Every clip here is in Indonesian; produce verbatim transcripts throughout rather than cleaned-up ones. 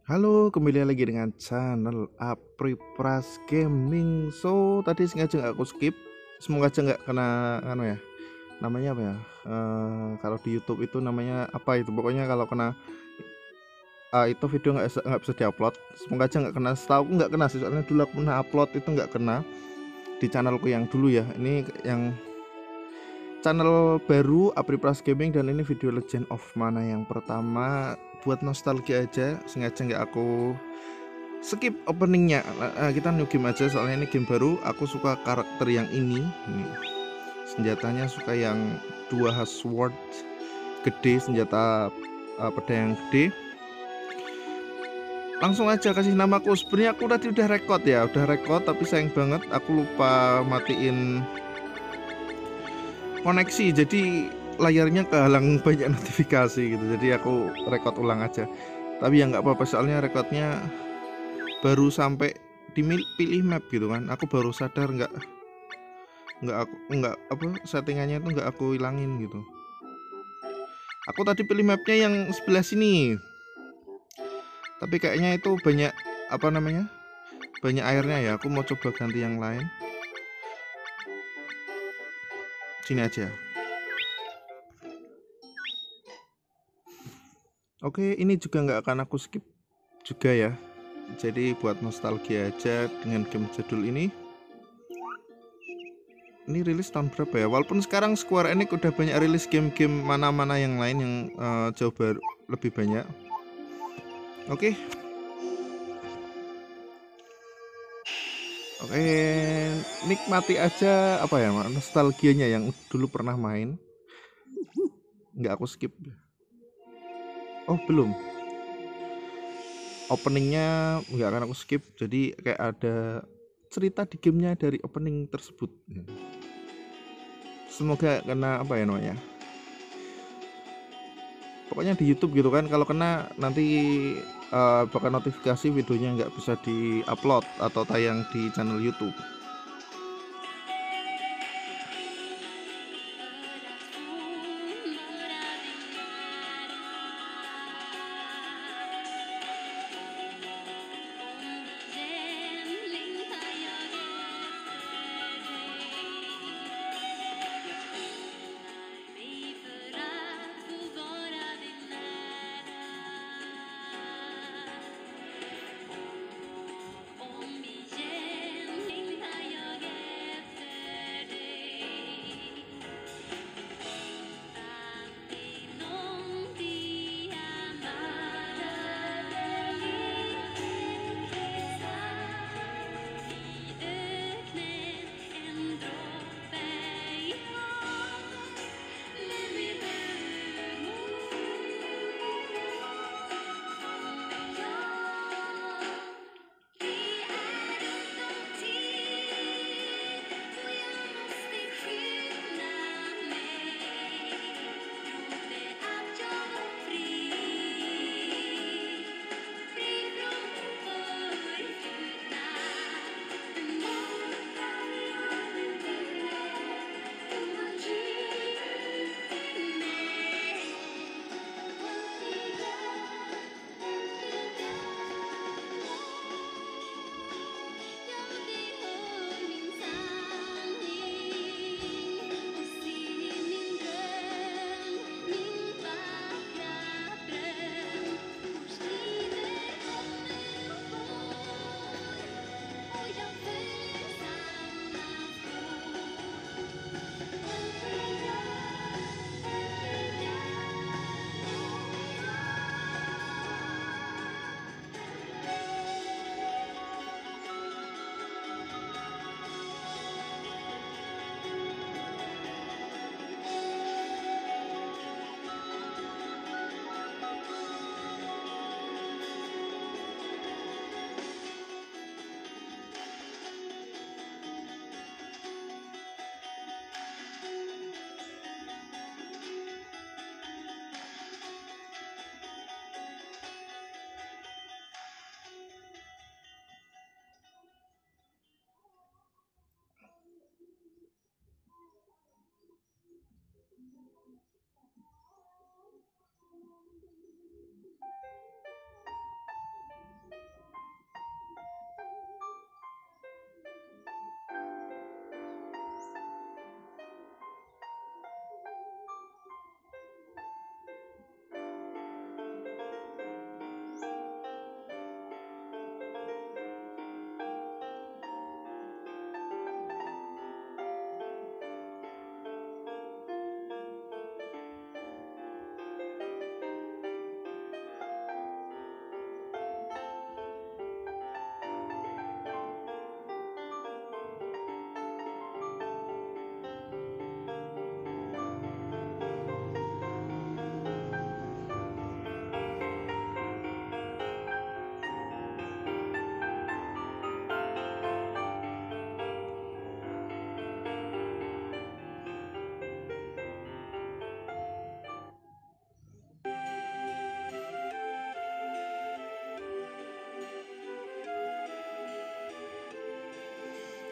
Halo, kembali lagi dengan channel Apripras Gaming. So, tadi sengaja nggak aku skip. Semoga aja nggak kena anu ya. Namanya apa ya? Eh, kalau di YouTube itu namanya apa itu? Pokoknya kalau kena ah, itu video nggak bisa- nggak bisa diupload. Semoga aja nggak kena. Setahu aku nggak kena sih. Soalnya dulu aku pernah upload itu nggak kena di channelku yang dulu ya. Ini yang channel baru Apripras Gaming dan ini video Legend of Mana yang pertama. Buat nostalgia aja, sengaja nggak aku skip openingnya. Nah, kita new game aja soalnya ini game baru. Aku suka karakter yang ini. Ini senjatanya suka yang dua sword gede, senjata uh, pedang yang gede. Langsung aja kasih namaku. Sebenarnya aku tadi udah record ya, udah record tapi sayang banget aku lupa matiin koneksi. Jadi layarnya kehalang banyak notifikasi gitu. Jadi aku record ulang aja. Tapi ya nggak apa-apa soalnya recordnya baru sampai di pilih map gitu kan. Aku baru sadar nggak nggak aku nggak apa settingannya itu nggak aku hilangin gitu. Aku tadi pilih mapnya yang sebelah sini, tapi kayaknya itu banyak apa namanya banyak airnya ya. Aku mau coba ganti yang lain, sini aja. Oke, ini juga nggak akan aku skip juga ya. Jadi buat nostalgia aja dengan game jadul ini. Ini rilis tahun berapa ya? Walaupun sekarang Square Enix udah banyak rilis game-game mana-mana yang lain yang uh, jauh baru lebih banyak. Oke. Oke, nikmati aja apa ya nostalgianya yang dulu pernah main. Nggak aku skip. Oh belum. Openingnya nggak akan aku skip. Jadi kayak ada cerita di gamenya dari opening tersebut. Semoga kena apa ya namanya. Pokoknya di YouTube gitu kan. Kalau kena nanti uh, bakal notifikasi videonya nggak bisa di-upload atau tayang di channel YouTube.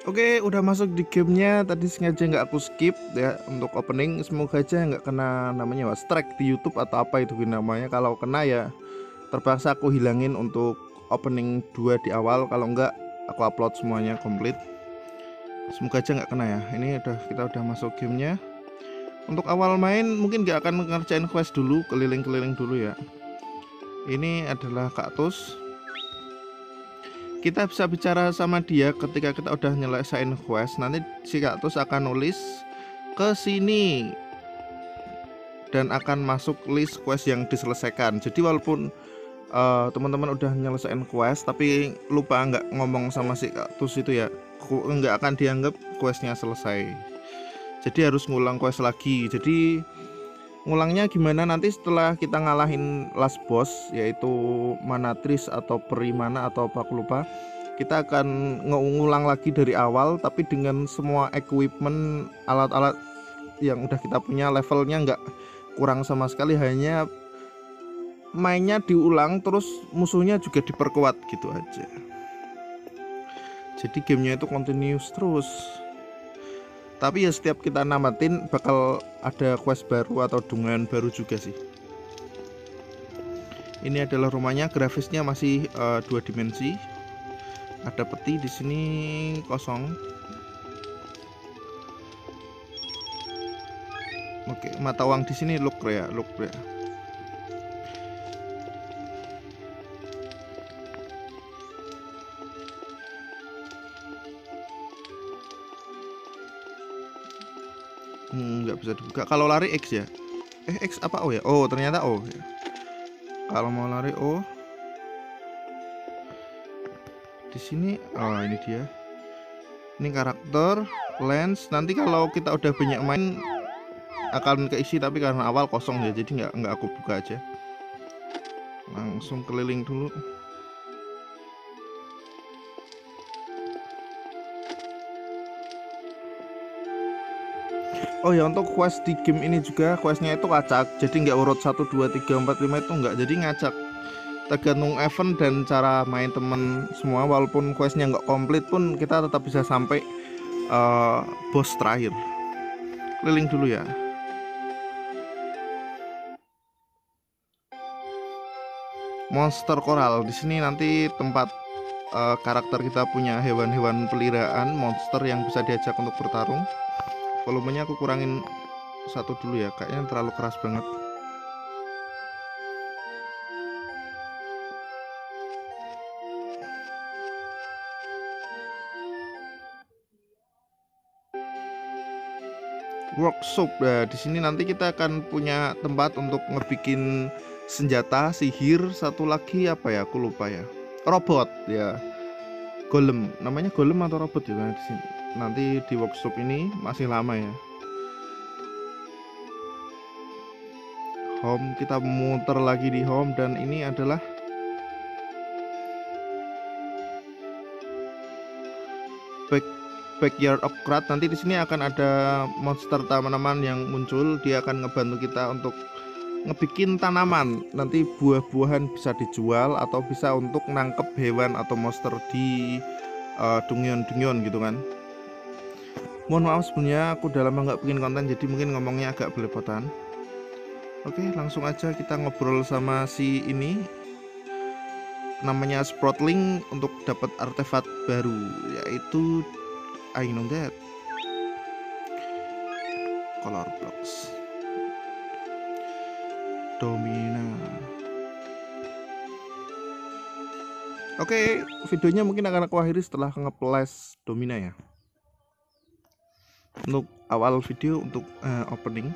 Oke, udah masuk di gamenya. Tadi sengaja nggak aku skip ya untuk opening. Semoga aja nggak kena namanya was strike di YouTube atau apa itu namanya. Kalau kena ya terpaksa aku hilangin untuk opening dua di awal. Kalau nggak aku upload semuanya komplit. Semoga aja nggak kena ya. Ini udah kita udah masuk gamenya. Untuk awal main mungkin nggak akan ngerjain quest dulu, keliling-keliling dulu ya. Ini adalah kaktus. Kita bisa bicara sama dia ketika kita udah nyelesain quest. Nanti si kaktus akan nulis ke sini dan akan masuk list quest yang diselesaikan. Jadi walaupun uh, teman-teman udah nyelesain quest tapi lupa nggak ngomong sama si kaktus itu ya, nggak akan dianggap questnya selesai. Jadi harus ngulang quest lagi. Jadi ngulangnya gimana, nanti setelah kita ngalahin last boss yaitu Manatris atau Perimana atau apa aku lupa, kita akan ngulang lagi dari awal tapi dengan semua equipment, alat-alat yang udah kita punya, levelnya nggak kurang sama sekali, hanya mainnya diulang terus musuhnya juga diperkuat gitu aja. Jadi gamenya itu continuous terus. Tapi ya setiap kita namatin bakal ada quest baru atau dungan baru juga sih. Ini adalah rumahnya, grafisnya masih uh, dua dimensi. Ada peti di sini kosong. Oke, mata uang di sini look ya, look ya. Hmm, nggak bisa dibuka. Kalau lari X ya. Eh X apa O ya? Oh ternyata O ya. Kalau mau lari O. Di sini, oh ini dia. Ini karakter, lens. Nanti kalau kita udah banyak main akan keisi, tapi karena awal kosong ya, jadi nggak nggak aku buka aja. Langsung keliling dulu. Oh ya, untuk quest di game ini juga questnya itu acak, jadi nggak urut satu, dua, tiga, empat, lima itu nggak, jadi ngacak. Tergantung event dan cara main temen semua. Walaupun questnya nggak komplit pun kita tetap bisa sampai uh, boss terakhir. Keliling dulu ya. Monster koral di sini nanti tempat uh, karakter kita punya hewan-hewan peliharaan, monster yang bisa diajak untuk bertarung. Volumenya aku kurangin satu dulu ya, kayaknya terlalu keras banget. Workshop ya, di sini nanti kita akan punya tempat untuk ngebikin senjata, sihir, satu lagi apa ya, aku lupa ya. Robot ya, golem, namanya golem atau robot ya di sini. Nanti di workshop ini masih lama ya. Home, kita muter lagi di home, dan ini adalah back backyard of Krat. Nanti di sini akan ada monster tanaman yang muncul, dia akan ngebantu kita untuk ngebikin tanaman. Nanti buah-buahan bisa dijual atau bisa untuk nangkep hewan atau monster di uh, dungeon-dungeon gitu kan. Mohon maaf sebelumnya, aku udah lama nggak bikin konten, jadi mungkin ngomongnya agak belepotan. Oke, langsung aja kita ngobrol sama si ini, namanya Sproutling, untuk dapat artefak baru, yaitu I know that color blocks Domina. Oke, videonya mungkin akan aku akhiri setelah nge-flash Domina ya. Untuk awal video, untuk uh, opening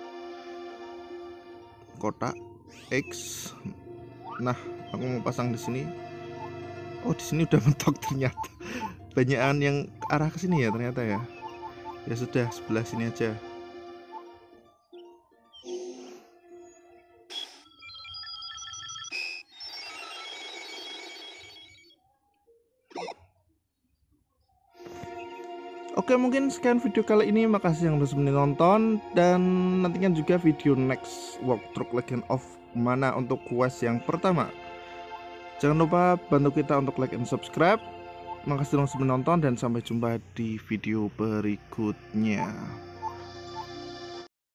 kotak X. Nah, aku mau pasang di sini. Oh, di sini udah mentok ternyata. Banyakan yang arah ke sini ya ternyata ya. Ya sudah, sebelah sini aja. Oke, mungkin sekian video kali ini. Makasih yang udah menonton, dan nantikan juga video next walkthrough Legend of Mana untuk quest yang pertama. Jangan lupa bantu kita untuk like and subscribe. Makasih dong sudah menonton dan sampai jumpa di video berikutnya.